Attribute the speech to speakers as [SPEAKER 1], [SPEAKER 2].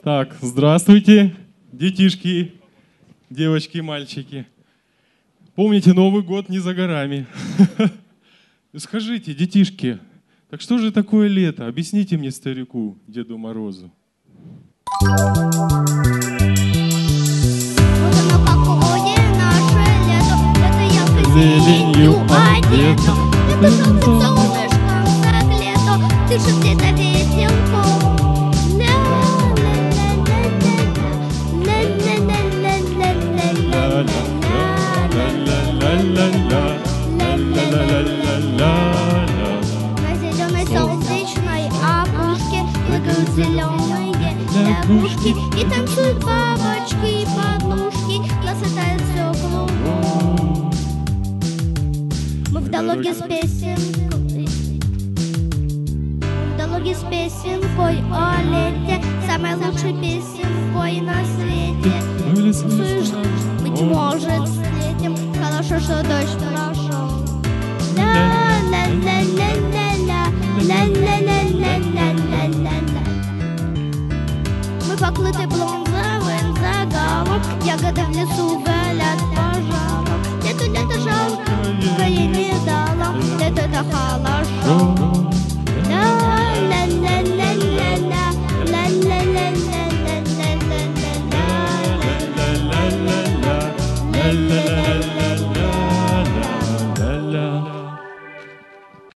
[SPEAKER 1] Так, здравствуйте, детишки, девочки и мальчики. Помните, Новый год не за горами. Скажите, детишки, так что же такое лето? Объясните мне, старику, Деду Морозу.
[SPEAKER 2] Вот оно какое наше лето, это ярко зеленью одето, это солнце солнышком согрето, дышит где-то ветерком. На зеленой солнечной опушке прыгают зеленые лягушки и танцуют бабочки и подушки, нас летает все кругом. Мы в дороге с песенкой о лете, самой лучшей песенкой на свете. Слышь, быть может, встретим, хорошо, что дождь прошел. Мы покрыты бронзовым загаром, ягоды в лесу